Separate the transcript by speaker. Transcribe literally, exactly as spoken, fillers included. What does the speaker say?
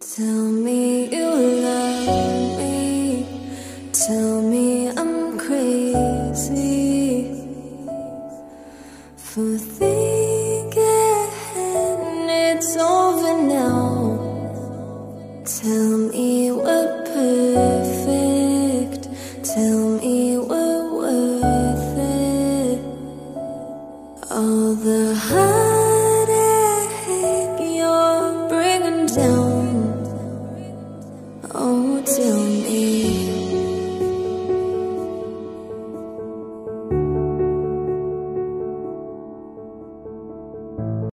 Speaker 1: Tell me you love me. Tell me I'm crazy for thinking